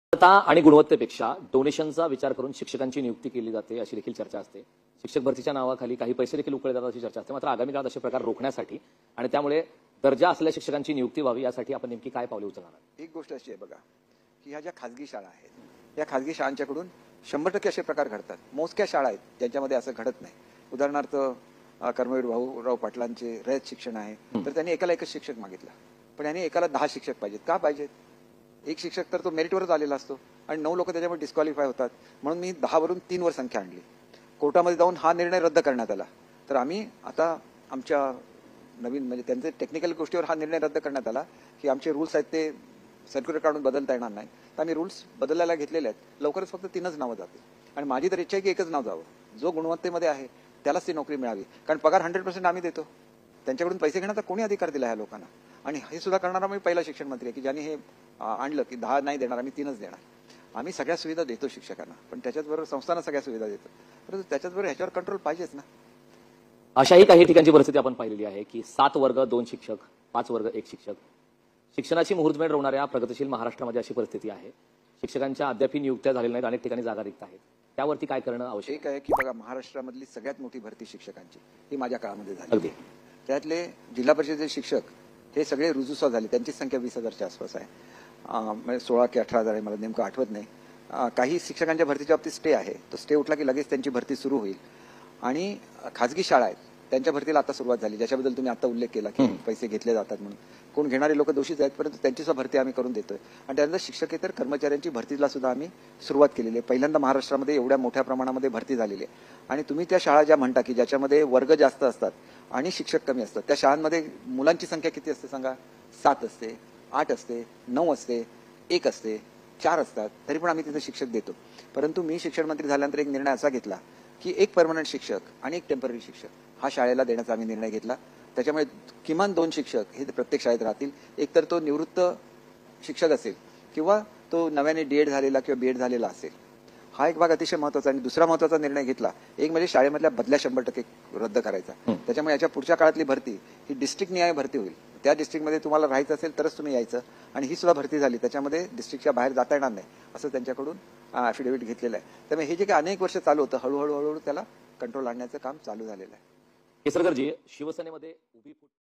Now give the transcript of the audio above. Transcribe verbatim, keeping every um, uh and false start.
गुणवत्ता आणि गुणवत्तेपेक्षा डोनेशनचा विचार करून शिक्षकांची नियुक्ती केली जाते अशी देखील चर्चा असते। शिक्षक भरतीच्या नावाखाली काही पैसे देखील उकळले जातात अशी चर्चा असते। मात्र आगामी काळात असे प्रकार रोखण्यासाठी आणि त्यामुळे दर्जा असलेल्या शिक्षकांची नियुक्ती व्हावी यासाठी आपण नेमकी काय पावले उचलणार? एक गोष्ट अशी आहे बघा की ह्या ज्या खाजगी शाळा आहेत या खाजगी शाळांच्याकडून शंभर टक्के असे प्रकार घडतात। मोजक्या शाळा आहेत ज्यांच्यामध्ये असं घडत नाही। उदाहरणार्थ कर्मवीर भाऊराव पाटलांचे रयत शिक्षण आहे, तर त्यांनी एकाला एकच शिक्षक मागितला, पण यांनी एकाला दहा शिक्षक पाहिजेत। का पाहिजेत? एक शिक्षक तर तो मेरिटवरच आलेला असतो आणि नऊ लोक त्याच्यामुळे डिस्क्वालिफाय होतात। म्हणून मी दहा वरून तीन वर संख्या आणली। कोर्टामध्ये जाऊन हा निर्णय रद्द करण्यात आला। तर आम्ही आता आमच्या नवीन म्हणजे त्यांचे टेक्निकल गोष्टीवर हा निर्णय रद्द करण्यात आला की आमचे रूल्स आहेत ते सर्क्युलर काढून बदलता येणार नाही। तर आम्ही रूल्स बदलायला घेतलेले आहेत। लवकरच फक्त तीनच नावं जातील आणि माझी तर इच्छा आहे की एकच नाव जावं, जो गुणवत्तेमध्ये आहे त्यालाच ती नोकरी मिळावी। कारण पगार हंड्रेड पर्सेंट आम्ही देतो, त्यांच्याकडून पैसे घेण्याचा कोणी अधिकार दिला ह्या लोकांना? आणि हे सुद्धा करणारा मी पहिला शिक्षण मंत्री आहे की ज्यांनी हे आणलं की दहा नाही देणार, आम्ही तीनच देणार। आम्ही सगळ्या सुविधा देतो शिक्षकांना, पण त्याच्याचबरोबर संस्थांना सगळ्या सुविधा देतो, परंतु त्याच्याचबरोबर ह्याच्यावर कंट्रोल पाहिजेच ना। अशाही काही ठिकाणची परिस्थिती आपण पाहिलेली आहे की सात वर्ग दोन शिक्षक, पाच वर्ग एक शिक्षक। शिक्षणाची मुहूर्तमेढ रोवणाऱ्या प्रगतिशील महाराष्ट्रामध्ये अशी परिस्थिती आहे। शिक्षकांच्या अद्यापही नियुक्त्या झालेल्या नाहीत, अनेक ठिकाणी जागा रिक्त आहेत। त्यावरती काय करणं आवश्यक आहे की बघा, महाराष्ट्रामधली सगळ्यात मोठी भरती शिक्षकांची ही माझ्या काळामध्ये झाली। त्यातले जिल्हा परिषदेचे शिक्षक हे सगळे रुजूसा झाले, त्यांची संख्या वीस हजारच्या आसपास आहे। म्हणजे सोळा की अठरा हजार आहे, मला नेमकं आठवत नाही। काही शिक्षकांच्या भरतीच्या बाबतीत स्टे आहे, तो स्टे उठला की लगेच त्यांची भरती सुरू होईल। आणि खाजगी शाळा आहेत त्यांच्या भरतीला आता सुरुवात झाली, ज्याच्याबद्दल तुम्ही आता उल्लेख केला की पैसे घेतले जातात म्हणून। कोण घेणारे लोक दोषीच आहेत, परंतु त्यांची सुद्धा भरती आम्ही करून देतोय। आणि त्यानंतर शिक्षकेतर कर्मचाऱ्यांची भरतीला सुद्धा आम्ही सुरुवात केलेली आहे। पहिल्यांदा महाराष्ट्रामध्ये एवढ्या मोठ्या प्रमाणामध्ये भरती झालेली आहे। आणि तुम्ही त्या शाळा ज्या म्हणता की ज्याच्यामध्ये वर्ग जास्त असतात आणि शिक्षक कमी असतात, त्या शाळांमध्ये मुलांची संख्या किती असते सांगा? सात असते, आठ असते, नऊ असते, एक असते, चार असतात, तरी पण आम्ही तिथे शिक्षक देतो। परंतु मी शिक्षण मंत्री झाल्यानंतर एक निर्णय असा घेतला की एक परमनंट शिक्षक आणि एक टेम्पररी शिक्षक हा शाळेला देण्याचा आम्ही निर्णय घेतला। त्याच्यामुळे किमान दोन शिक्षक हे प्रत्येक शाळेत राहतील। एक तर तो निवृत्त शिक्षक असेल किंवा तो नव्याने डीएड झालेला किंवा बीएड झालेला असेल, हा एक भाग अतिशय महत्वाचा। आणि दुसरा महत्वाचा निर्णय घेतला एक म्हणजे शाळेमधल्या बदल्या शंभर टक्के रद्द करायचा। त्याच्यामुळे याच्या पुढच्या काळातली भरती ही डिस्ट्रिक्ट निहाय भरती होईल। त्या डिस्ट्रिक्टमध्ये तुम्हाला राहायचं असेल तरच तुम्ही यायचं। आणि ही सुद्धा भरती झाली, त्याच्यामध्ये डिस्ट्रिक्टच्या बाहेर जाता येणार नाही असं त्यांच्याकडून ॲफिडेव्हिट घेतलेलं आहे। त्यामुळे हे जे काही अनेक वर्ष चालू होतं, हळूहळू हळूहळू त्याला कंट्रोल आणण्याचं काम चालू झालेलं आहे। केसरकरजी, शिवसेनेमध्ये उभी